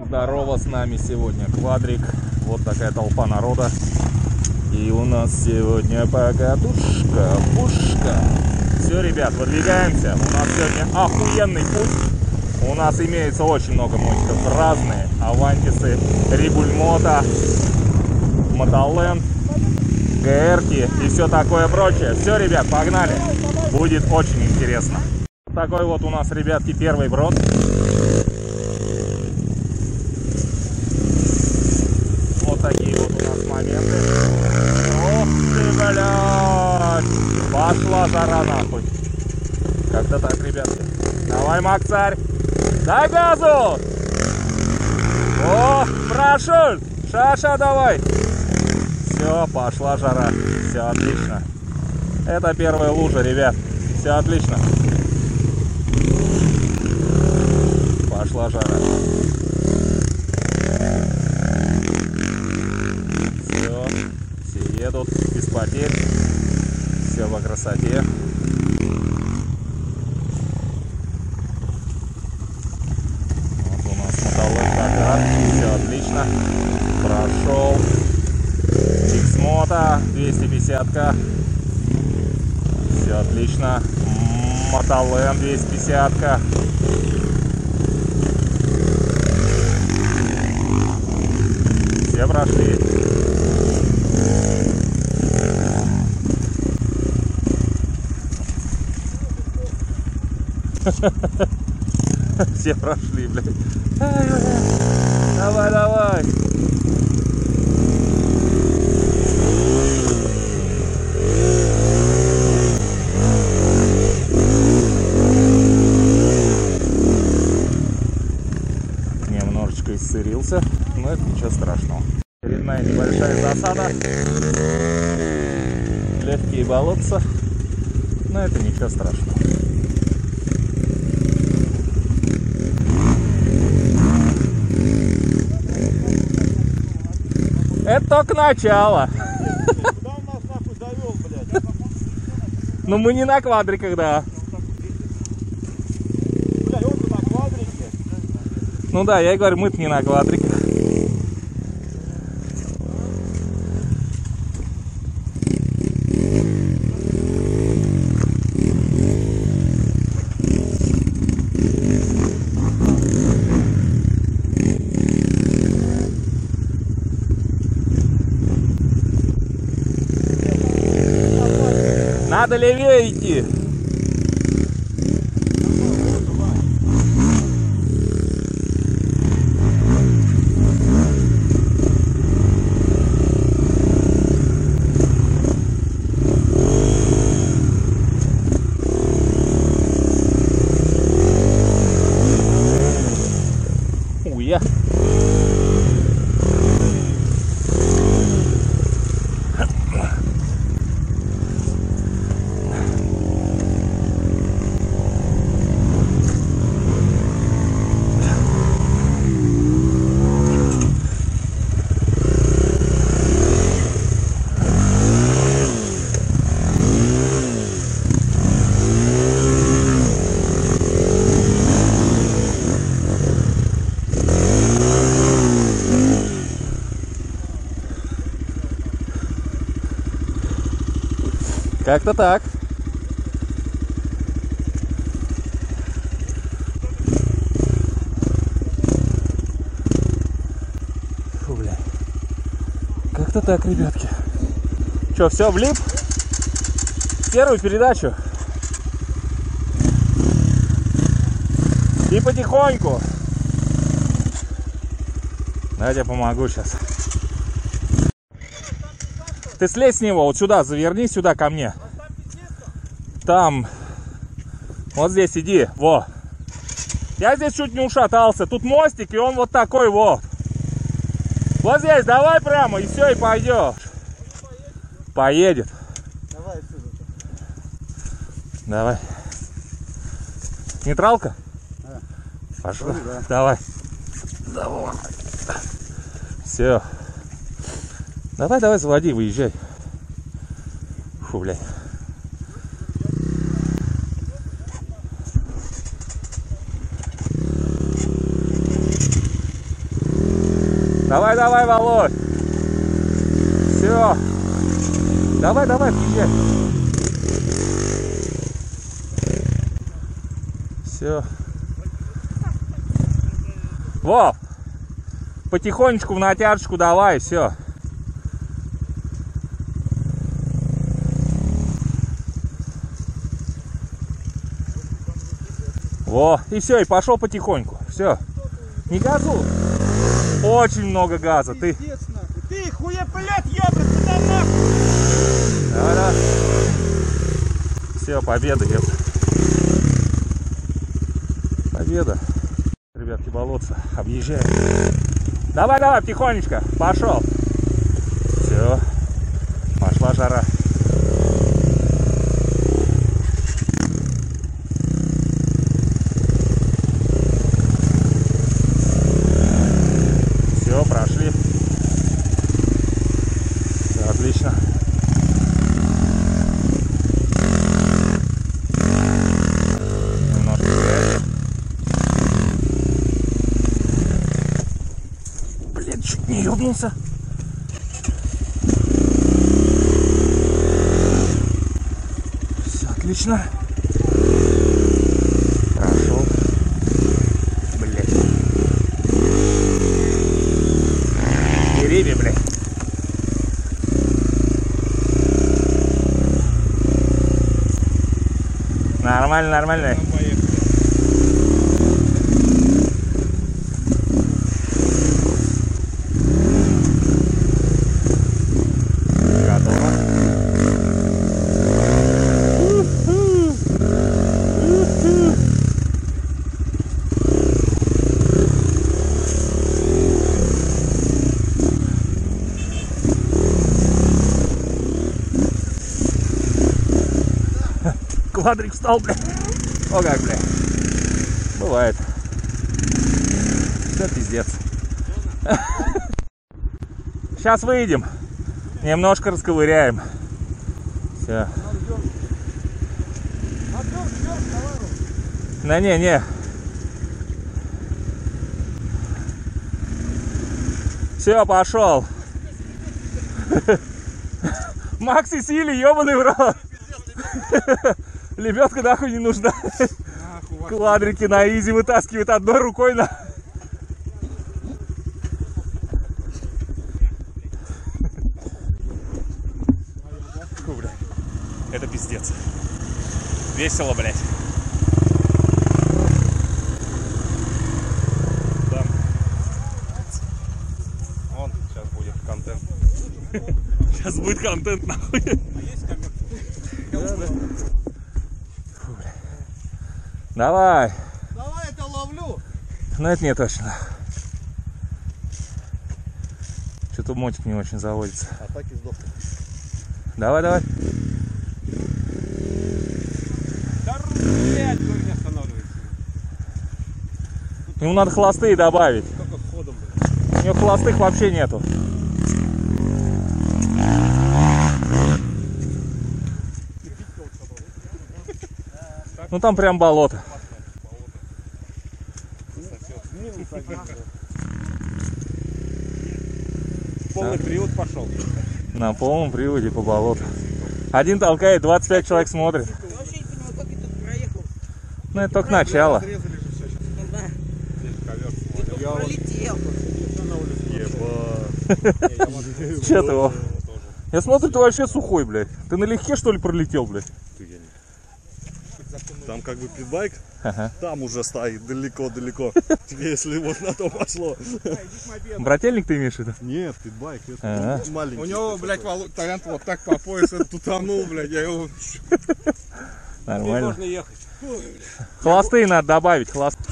Здорово, с нами сегодня Квадрик. Вот такая толпа народа. И у нас сегодня покатушка, пушка. Все, ребят, выдвигаемся. У нас сегодня охуенный путь. У нас имеется очень много мотиков разные. Авантисы, Рибульмота, Мотоленд, ГРки и все такое прочее. Все, ребят, погнали. Будет очень интересно. Такой вот у нас, ребятки, первый брод. Вот такие вот у нас моменты. Ох ты, блядь! Пошла жара нахуй. Как-то так, ребятки. Давай, Макцарь! Дай газу! О, прошу! Шаша, давай! Все, пошла жара. Все отлично. Это первая лужа, ребят. Все отлично. Пошла жара. Все едут без потерь. Все во красоте. Вот у нас мотолет Dakar. Все отлично. Прошел. X-Moto 250-ка. Все отлично. Мотоленд 250-ка. Все прошли. Все прошли, блядь. Давай, давай. Немножечко иссырился, но это ничего страшного. Очередная небольшая засада. Легкие болотца, но это ничего страшного. Это только начало. Куда он нас нахуй довел, блядь? Ну мы не на квадриках, да. Блядь, он-то на квадрике. Ну да, я и говорю, мы-то не на квадриках. Надо левее идти. Уя. Как-то так. Фу, бля. Как-то так, ребятки. Че, все, влип? Первую передачу. И потихоньку. Давайте я помогу сейчас. Ты слезь с него, вот сюда, заверни сюда ко мне. Там, вот здесь иди, во. Я здесь чуть не ушатался, тут мостик, и он вот такой вот. Вот здесь, давай прямо, и все, и пойдешь. Поедет. Давай отсюда. Давай. Нейтралка? Да. Пошла, да. Давай. Давай. Все. Давай, давай, заводи, выезжай. Фу, блядь. Давай, давай, Володь. Все. Давай, давай, приезжай. Все. Вов, потихонечку в натяжечку давай, все. Во, и все, и пошел потихоньку. Все. Не газу. Очень много газа. Ты хуеплет, ёбрат, куда нахуй? Давай, давай. Все, победа, ёпта. Победа. Ребятки, болотца. Объезжаем. Давай, давай, тихонечко. Пошел. Все. Пошла жара. Все, прошли. Все, отлично. Немножко грязи. Блин, чуть не ёбнулся. Все, отлично. Прошел. Блять. Деревья, блядь. Нормально, нормально. Готово. Квадрик встал, бля. О как, бля. Бывает. Все пиздец. Сейчас выйдем. Немножко расковыряем. Все. Да не. Все, пошел. Макси Сили, ебаный в рот. Лебедка нахуй не нужна. Квадрики на изи вытаскивает одной рукой на. Фу, блядь. Это пиздец. Весело, блядь. Да. Вон, сейчас будет контент. Сейчас будет контент, нахуй. Фу, бля. Давай. Давай, это ловлю. Но это не точно. Что-то мотик не очень заводится. А так и сдох. Давай, давай. Да, блядь, не останавливается. Ему надо холостые добавить. Только ходом, блядь. У него холостых вообще нету. Ну там прям болото. Полный привод пошел. На полном приводе по болоту. Один толкает, 25 человек смотрит. Я вообще не понимаю, как я тут проехал. Ну это только начало. Я пролетел. Че ты, Вов? Я смотрю, ты вообще сухой, блядь. Ты налегке, что ли, пролетел, блядь? Там как бы питбайк, Ага. там уже стоит далеко-далеко. Тебе если вот на то пошло. Брательник ты имеешь в виду? Нет, питбайк, это Ага. маленький. У него, блядь, Тарянт вот так по пояс тутанул, блядь. Я его... Нормально. Можно ехать. Холостые надо добавить, холостые.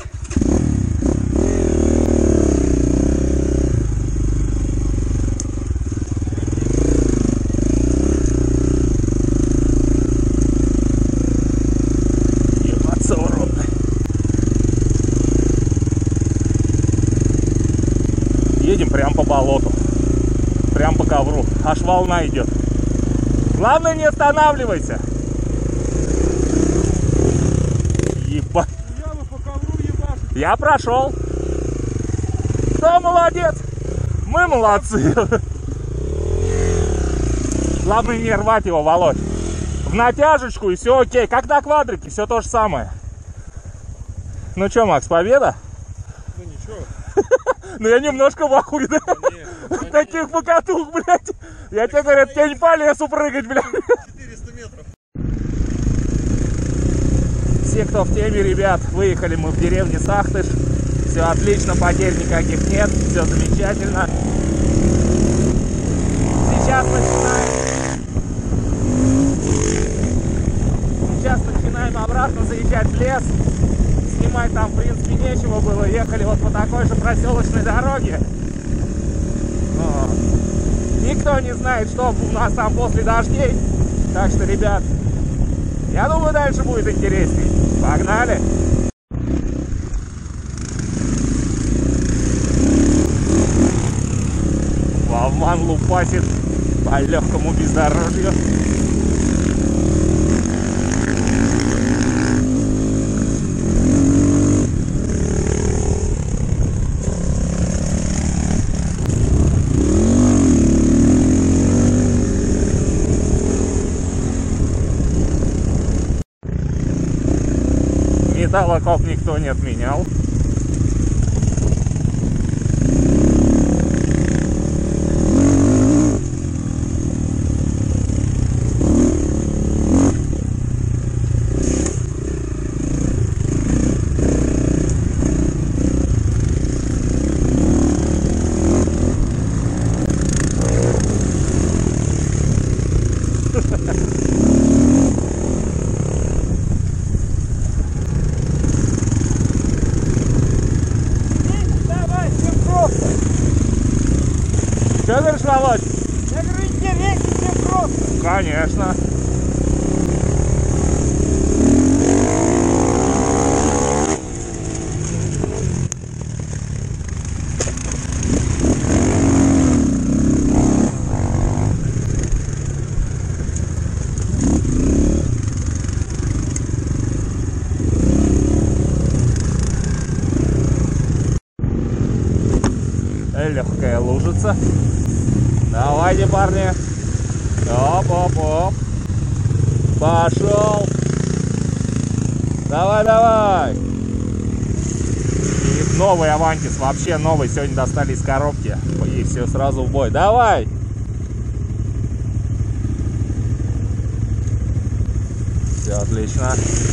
Ебаться в рот. Едем прям по болоту. Прям по ковру. Аж волна идет. Главное, не останавливайся. Ебать. Я бы по ковру ебашу. Я прошел. Кто молодец? Мы молодцы. Главное не рвать его, Володь. В натяжечку и все окей. Как на квадрике, все то же самое. Ну что, Макс, победа? Ну ничего. Ну я немножко в ахуе, да? Таких покатух, блядь. Я тебе говорю, тебе не по лесу прыгать, блядь. 400 метров. Все, кто в теме, ребят, выехали мы в деревню Сахтыш. Все отлично, потерь никаких нет, все замечательно. Сейчас начинаем обратно заезжать в лес. Снимать там, в принципе, нечего было. Ехали вот по такой же проселочной дороге. Никто не знает, что у нас там после дождей. Так что, ребят, я думаю, дальше будет интересней. Погнали! Вован лупасит по легкому бездорожью. Металлокоп никто не отменял. Что говоришь, Володь? Я говорю, интереснее, чем просто. Конечно. Легкая лужица. Давайте, парни. Оп-оп-оп. Пошел. Давай, давай. И новый Авантис. Вообще новый. Сегодня достали из коробки. И все сразу в бой. Давай. Все отлично.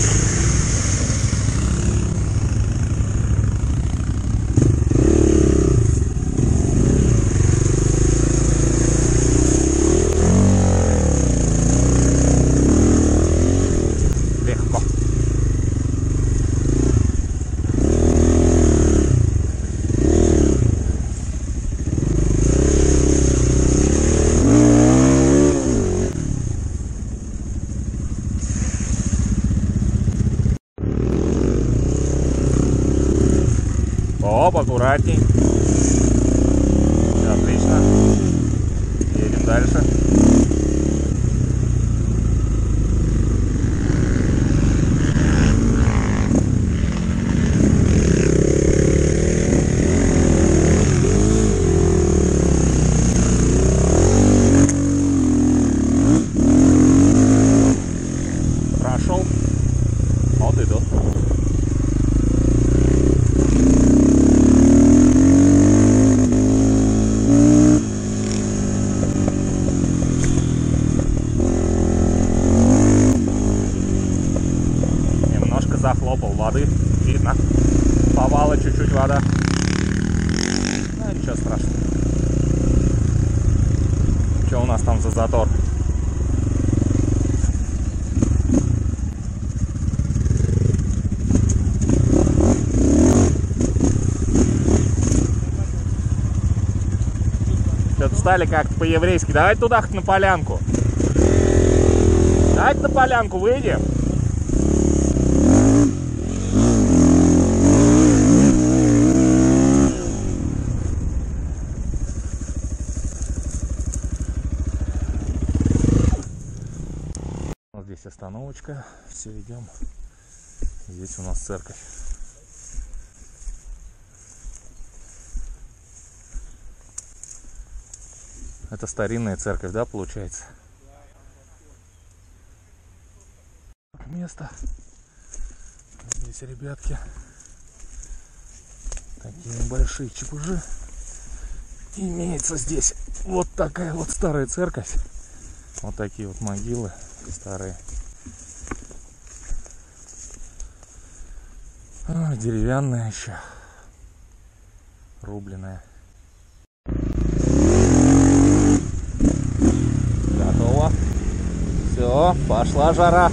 Оп, аккуратней. Все отлично. Едем дальше. Прошел. Вот идут. Захлопал воды, видно, повала чуть-чуть вода. Ну, ничего страшного. Что у нас там за затор? Что-то стали как-то по-еврейски. Давайте туда хоть на полянку. Давайте на полянку выйдем. Здесь остановочка, все, идем. Здесь у нас церковь. Это старинная церковь, да, получается? Место. Здесь, ребятки, такие небольшие чепужи. Имеется здесь вот такая вот старая церковь. Вот такие вот могилы старые. Деревянная еще. Рубленая. Готово. Все, пошла жара.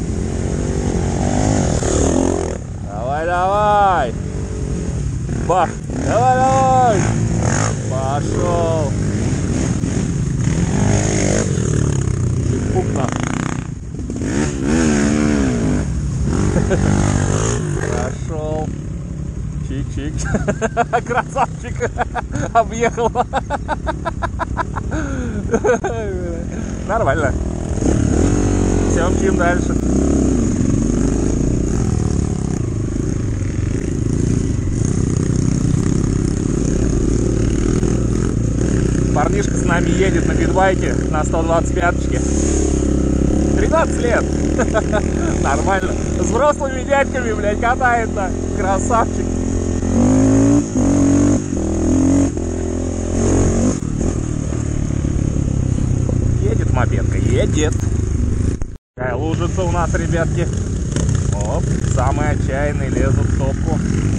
Давай, давай. Бах. Давай, давай. Пошел. Пукна. Пошел. Чик-чик. Красавчик. Объехал. Нормально. Все, мчим дальше. Парнишка с нами едет на питбайке на 125-очке. 13 лет. Нормально. С взрослыми дядьками, блядь, катается. Красавчик. Едет мопедка, едет. Какая лужица у нас, ребятки. Оп, самые отчаянные лезут в топку.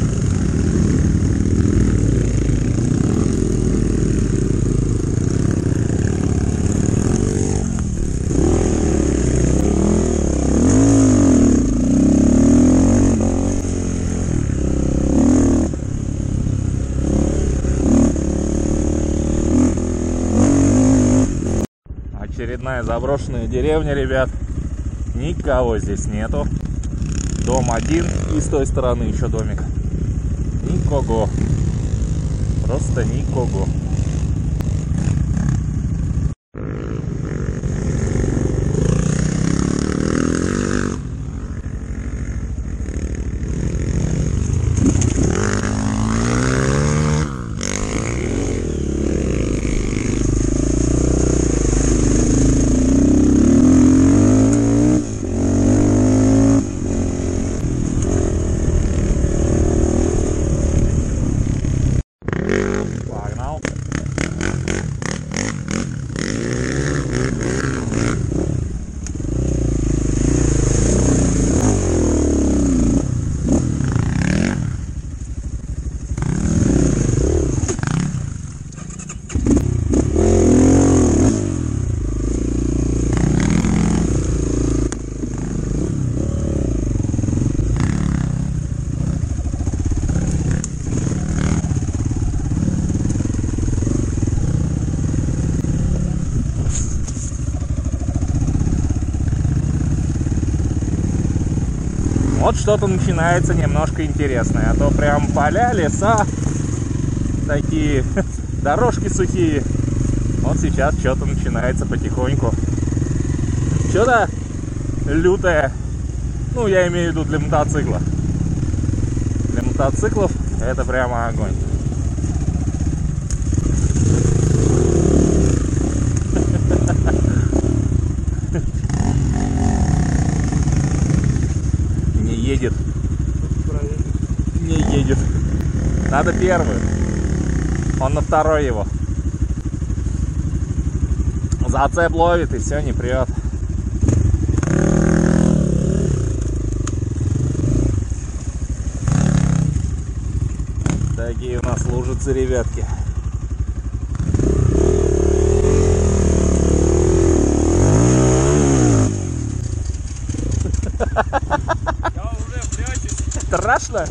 Очередная заброшенная деревня, ребят. Никого здесь нету. Дом один, и с той стороны еще домик. Никого. Просто никого. Вот что-то начинается немножко интересное. А то прям поля, леса, такие дорожки сухие. Вот сейчас что-то начинается потихоньку. Что-то лютое. Ну, я имею в виду для мотоцикла. Для мотоциклов это прямо огонь. Едет. Не едет. Надо первую. Он на второй его. Зацеп ловит и все, не прет. Такие у нас лужицы, ребятки. Страшно?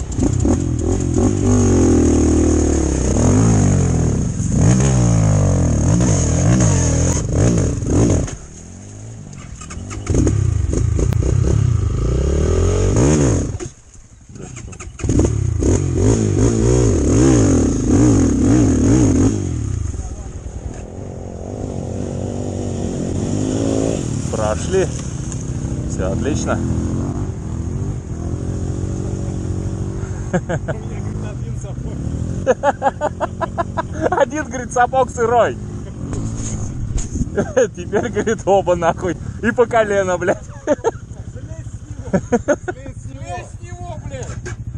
Прошли. Все отлично. Один, говорит, сапог сырой. Теперь, говорит, оба нахуй. И по колено, блядь. Слезь с него, блядь!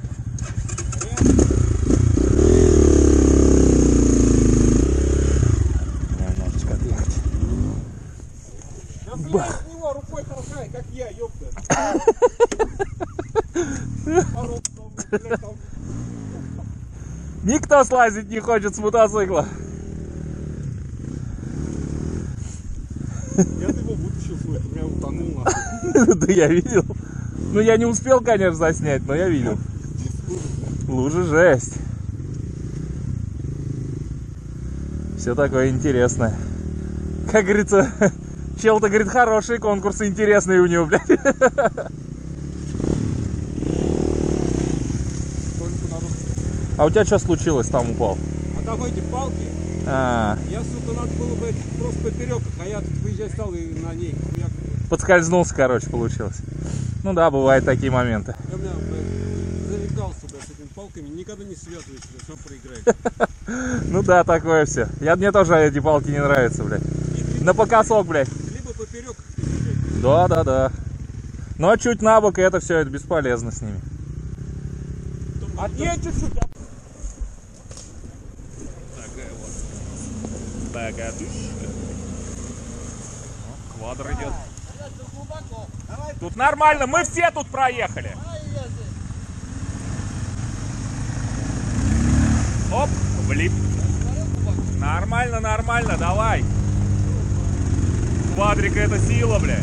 Немножечко отъехать. Да слезь с него, рукой толкай, как я, ёпта! Никто слазить не хочет с мотоцикла. Я его вытащил свой, у меня утонул нахуй. Да я видел. Ну я не успел, конечно, заснять, но я видел. Лужа жесть. Все такое интересное. Как говорится, чел-то, говорит, хорошие конкурсы, интересные у него, блядь. А у тебя что случилось, там упал? А там эти палки, А, я, сука, надо было бы просто поперек, а я тут выезжать стал и на ней. подскользнулся, короче, получилось. Ну да, бывают такие моменты. Я у меня, блядь, зарекался, блядь, с этими палками, никогда не связывайся, блядь, сам проиграешь. Ну да, такое все. Мне тоже эти палки не нравятся, блядь. На покосок, блядь. Либо поперек. Да. Но чуть на бок, и это все, это бесполезно с ними. Отъедь чуть-чуть. Такая вот богатушка. Квадр идет. Тут нормально, мы все тут проехали. Оп, влип. Нормально, давай. Квадрика это сила, блядь.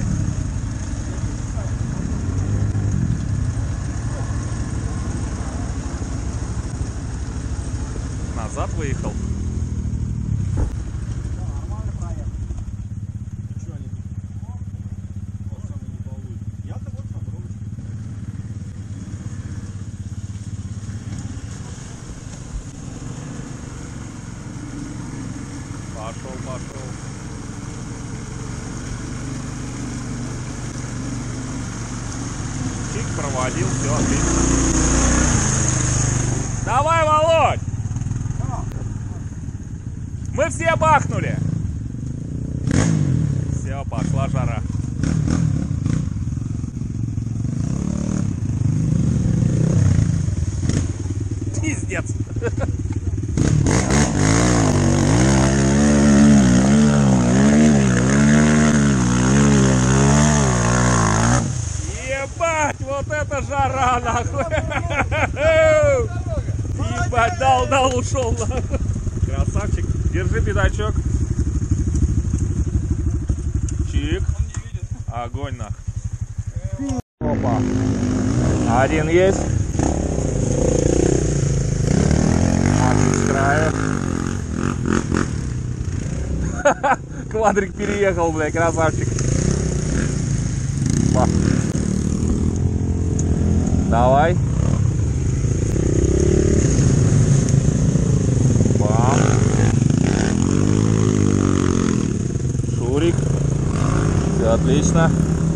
Назад выехал. Пошел. Чик проводил, все отлично. Давай, Володь! Мы все бахнули. Все, пошла жара. Пиздец. Ебать, вот это жара, нахуй. Ебать, дал, ушел, нахуй. Красавчик. Держи пятачок. Чик. Огонь, нахуй. Опа. Один есть. С края. Квадрик переехал, бля, красавчик. Ба. Давай. Бам. Шурик. Все отлично.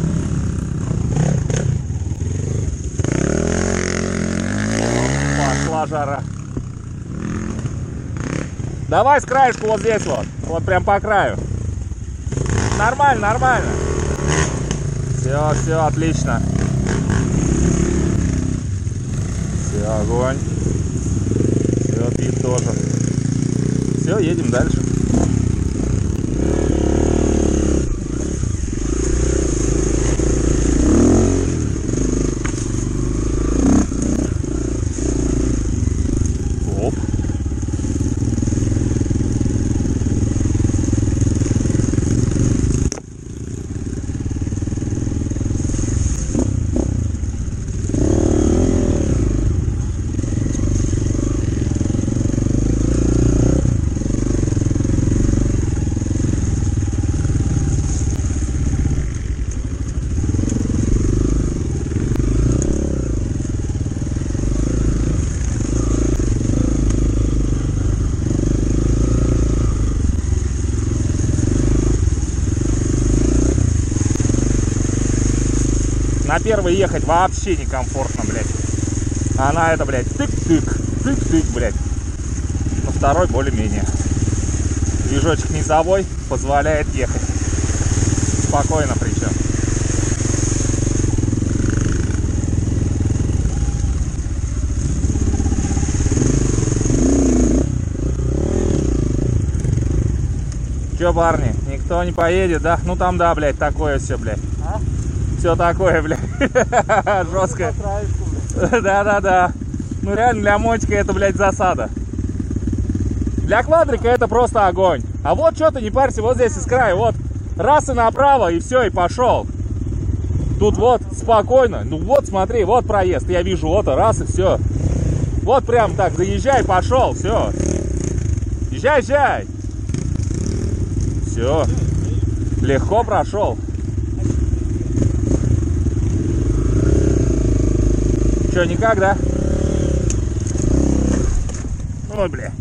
Пошла жара. Давай с краешку вот здесь вот. Вот прям по краю. Нормально. Все, отлично. Все, огонь. Все, пит тоже. Все, едем дальше. Оп. На первый ехать вообще некомфортно, блядь. А на это, блядь, тык-тык, блядь. На второй более-менее. Движочек низовой позволяет ехать. Спокойно причем. Че, парни, никто не поедет, да? Ну там, да, блядь, такое все, блядь. А? Все такое, блядь. Жестко. Да. Ну реально для мотика это, блядь, засада. Для квадрика это просто огонь. А вот что ты не парься, вот здесь из края, вот. Раз и направо, и все, и пошел. Тут вот, спокойно. Ну вот, смотри, вот проезд. Я вижу, вот, раз, и все. Вот прям так, заезжай, пошел, все. Езжай. Все. Легко прошел. Че, никак, да? Ой, бля.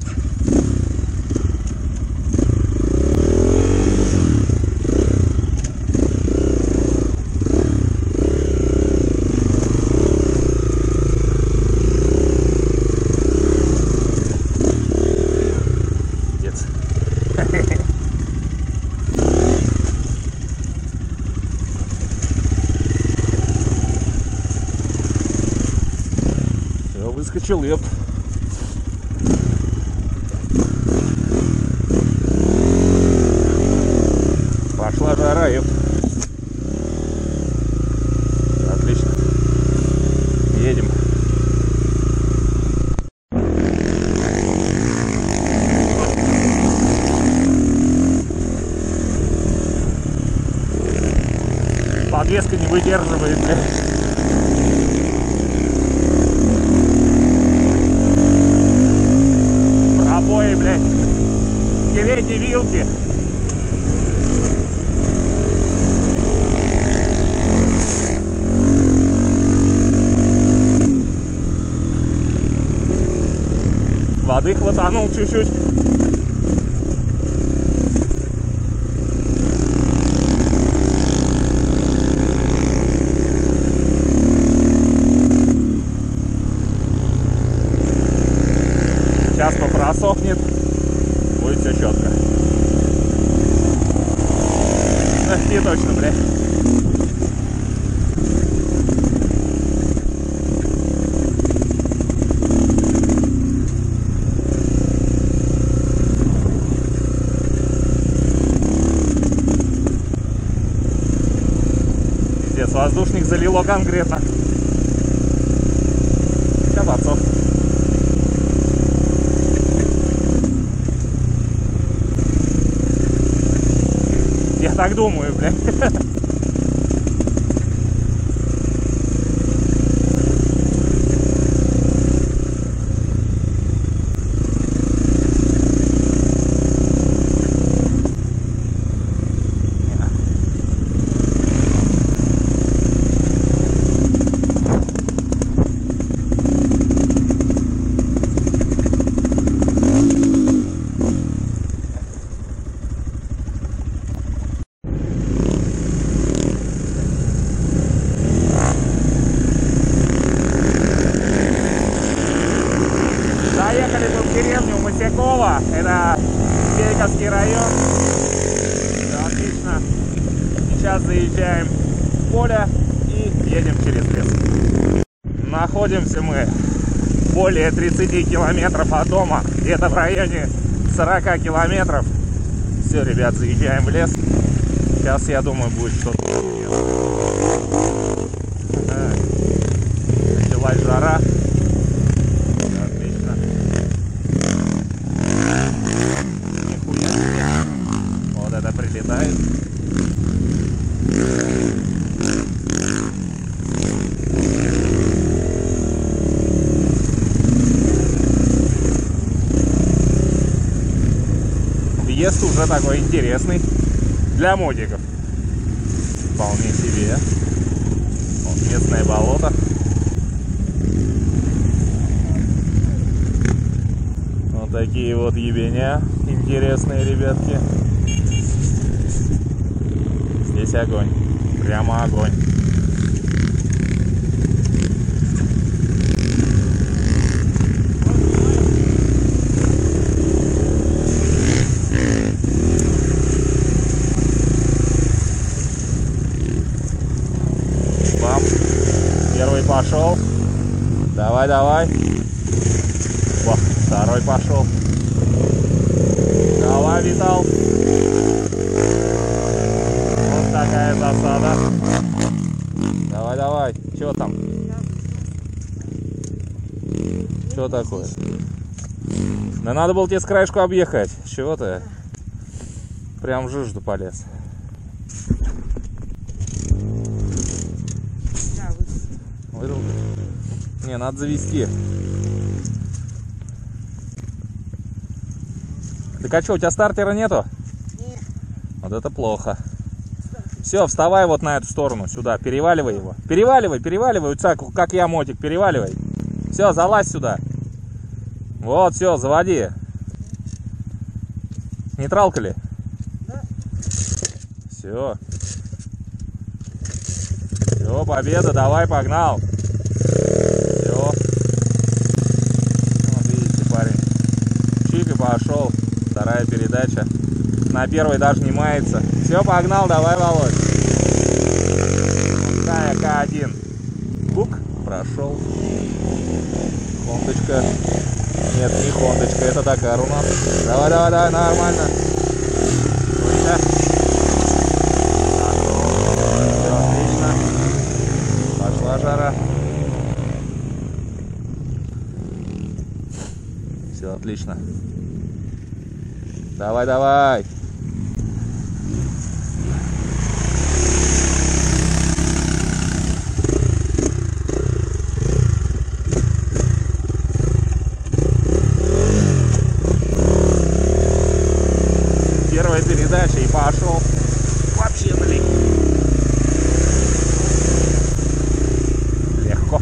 Выскочил, еп. Пошла жара, еп. Отлично. Едем. Подвеска не выдерживает, блядь. Обои, блядь, передние вилки. Воды хватанул чуть-чуть. Сейчас попросохнет, будет все четко. Не точно, бля. Пиздец, воздушник залило конкретно. Кабацов. Я так думаю, блядь. Заехали тут в деревню Мосякова, это Бельковский район. Да, отлично. Сейчас заезжаем в поле и едем через лес. Находимся мы более 30 километров от дома, где-то в районе 40 километров. Все, ребят, заезжаем в лес. Сейчас, я думаю, будет что-то. Началась жара. Вот это прилетает. Въезд уже такой интересный для мотиков. Вполне себе. Вот местное болото. Вот такие вот ебеня интересные, ребятки. Здесь огонь. Прямо огонь. Давай, давай. Во, второй пошел. Давай, Витал. Вот такая засада. Давай, давай. Чего там? Что такое? Да надо было тебе с краешку объехать. Чего ты? Прям в жижду полез. Вырубил? Не, надо завести. Так а что, у тебя стартера нету? Нет. Вот это плохо. Все, вставай вот на эту сторону, сюда, переваливай его. Переваливай, переваливай, как я мотик, переваливай. Все, залазь сюда. Вот, все, заводи. Нейтралка ли? Да. Все. Все, победа, давай, погнал. Все. Вот видите, парень. Чик и пошел. Вторая передача. На первой даже не мается. Все, погнал, давай, Володь. Такая К1. Кук, прошел. Хондочка. Нет, не Хондочка, это Дакар у нас. Давай, давай, давай, нормально. Все, отлично. Пошла жара. Все, отлично. Давай, давай. Первая передача и пошел. Вообще налег. Легко.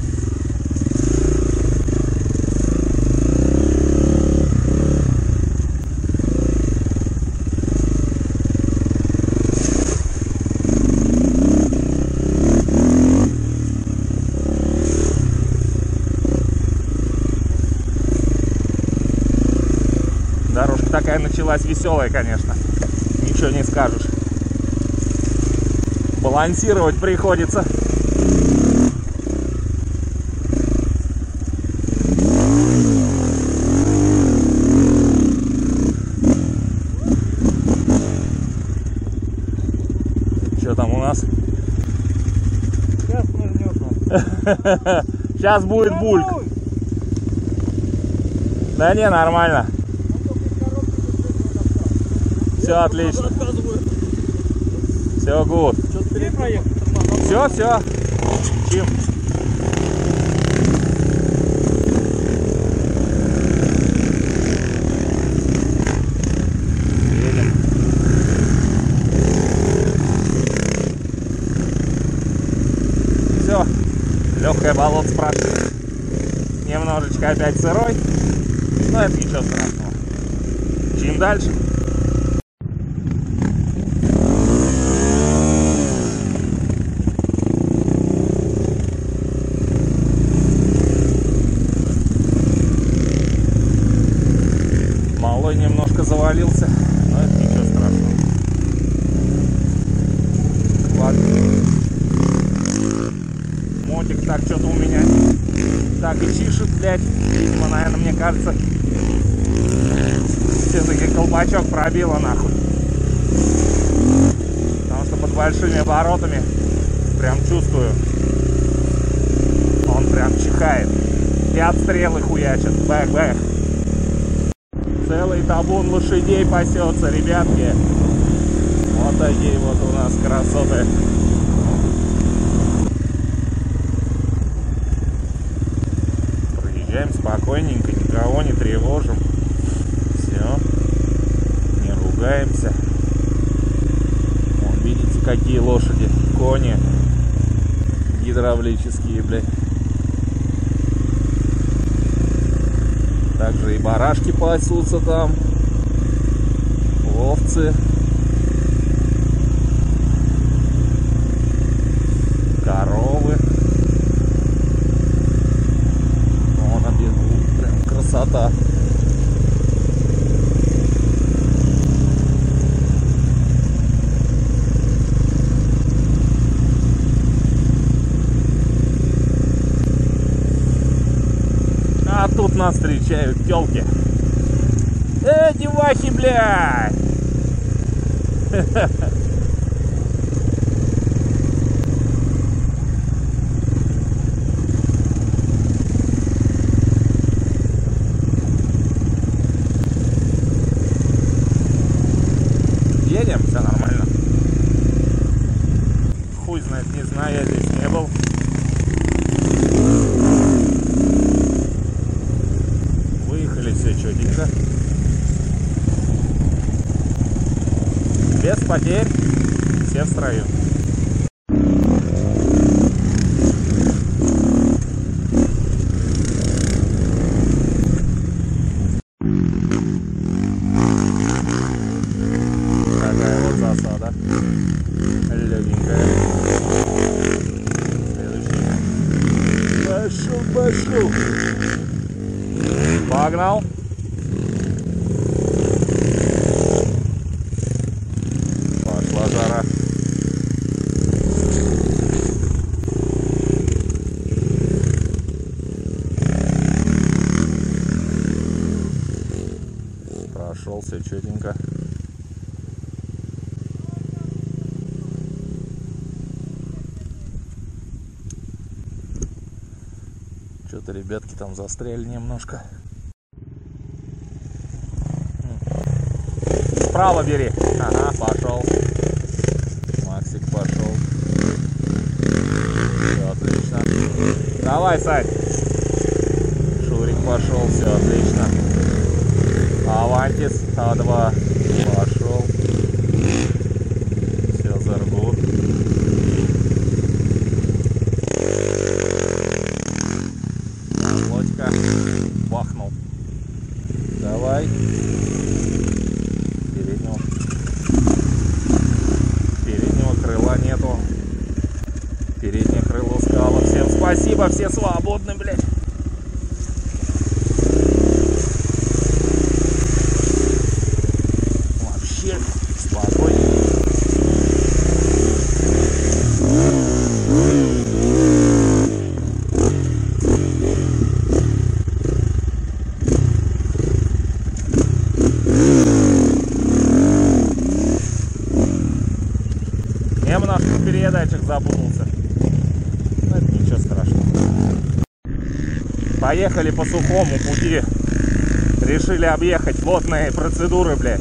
Дорожка такая началась веселая, конечно. Ничего не скажешь. Балансировать приходится. Что там у нас? Сейчас прыгнет. Сейчас будет бульк. Да не, нормально. Все отлично. Все гуд. Все, все. Чим. Едем. Все. Легкое болото прошли. Немножечко опять сырой. Но это ничего страшного. Чим дальше. Малой немножко завалился, но это ничего страшного. Ладно. Мотик так что-то у меня так и чишет, блядь. Видимо, наверное, мне кажется, все-таки колпачок пробило нахуй. Потому что под большими оборотами прям чувствую, он прям чихает. И отстрелы хуячат. Бэк-бэк. Целый табун лошадей пасется, ребятки. Вот такие вот у нас красоты. Проезжаем спокойненько, никого не тревожим. Все. Не ругаемся. Вон, видите, какие лошади. Кони. Гидравлические, блядь. Также и барашки пасутся там, овцы, коровы. Вон они бегут, прям красота. нас встречают тёлки. Девахи, блядь! Едем, все нормально. Хуй знает, не знаю, я здесь не был. Выехали все четенько. Без потерь, все в строю. Такая вот засада. Легенькая. Следующий. Пошел. Погнал. Пошла жара. Прошелся четенько. Что-то ребятки там застряли немножко. Справа бери. Ага, пошел. Максик пошел. Все отлично. Давай, Сань. Шурик пошел, все отлично. Авантис А2 пошел. Все, Заргут. Лодька. Бахнул. Давай. Переднего крыла нету. Переднее крыло скала. Всем спасибо, все свободны, блядь. Вообще спокойно. Немножко передатчик запутался. Но это ничего страшного. Поехали по сухому пути. Решили объехать водные процедуры, блядь.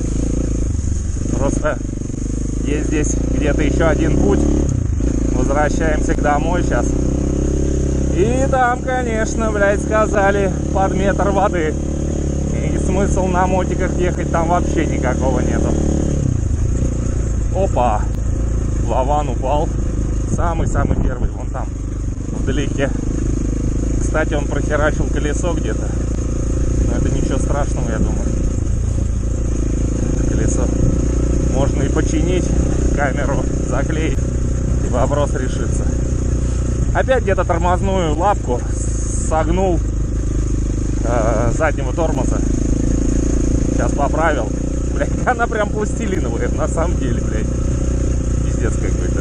Просто есть здесь где-то еще один путь. Возвращаемся к домой сейчас. И там, конечно, блядь, сказали под метр воды. И смысл на мотиках ехать там вообще никакого нету. Опа! Лаван упал. Самый-самый первый, вон там, вдалеке. Кстати, он прохерачил колесо где-то. Но это ничего страшного, я думаю. Это колесо можно и починить, камеру заклеить, и вопрос решится. Опять где-то тормозную лапку согнул заднего тормоза. Сейчас поправил. Блять, она прям пластилиновая, на самом деле, блядь. Пиздец какой-то.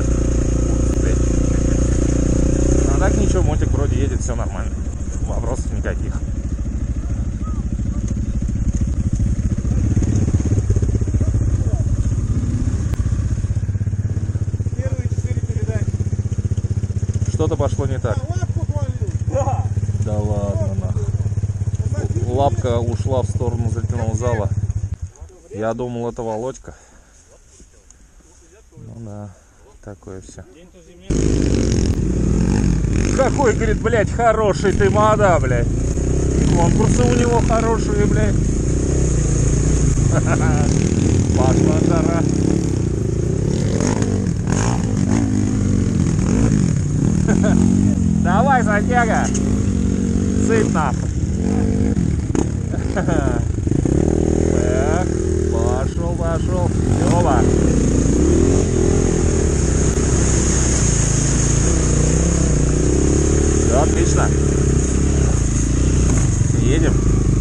А так ничего, мотик вроде едет, все нормально. Вопросов никаких. Первые 4 передачи. Что-то пошло не так. Лапку отвалил. Да ладно, нахуй. Лапка ушла в сторону затяного зала. Я думал, это Володька. Ну да, такое все. Какой, говорит, блядь, хороший ты мода, блядь. Конкурсы у него хорошие, блядь. Пошла жара. Давай, Сантьяго. Сыпь нахуй. Так, пошел. Опа. Все, отлично. Едем.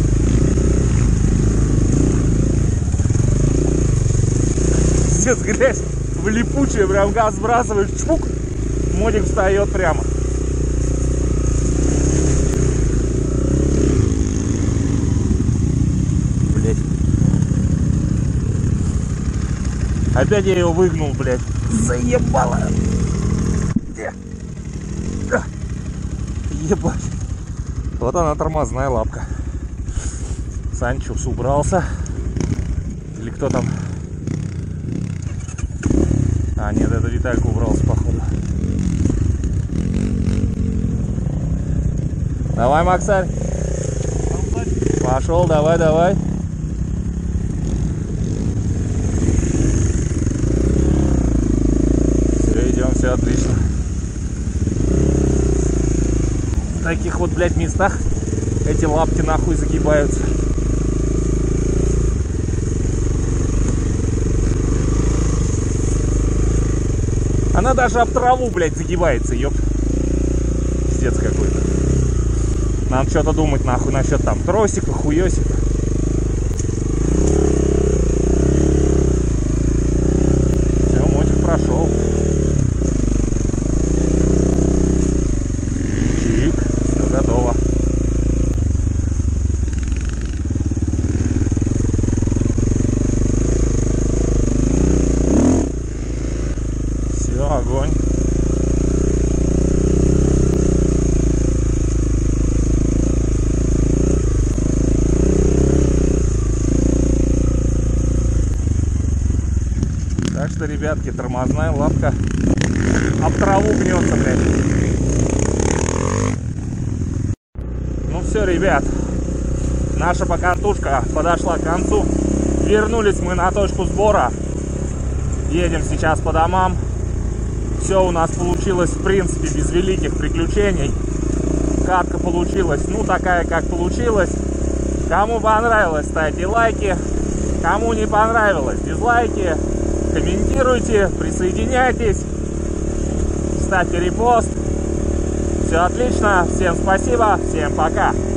Пиздец, грязь в липучее, прям газ сбрасываешь, чпук, мотик встает прямо. Опять я ее выгнул, блядь. Заебало. Ебать. Вот она, тормозная лапка. Санчус убрался. Или кто там? А, нет, это Виталька убрался, походу. Давай, Максарь. Пошел, давай, давай. Все, идем, все отлично. В таких вот, блядь, местах эти лапки нахуй загибаются. Она даже об траву, блядь, загибается, ёп. Пиздец какой-то. Надо что-то думать, нахуй, насчет там тросика, хуёсика. Все, мотик прошел. Чик, все готово. Все, огонь. Так что, ребятки, тормозная лапка об траву гнется, блядь. Ну все, ребят, наша покатушка подошла к концу. Вернулись мы на точку сбора. Едем сейчас по домам. Все у нас получилось, в принципе, без великих приключений. Катка получилась, ну, такая, как получилась. Кому понравилось, ставьте лайки. Кому не понравилось, дизлайки. Комментируйте, присоединяйтесь, ставьте репост. Все отлично, всем спасибо, всем пока.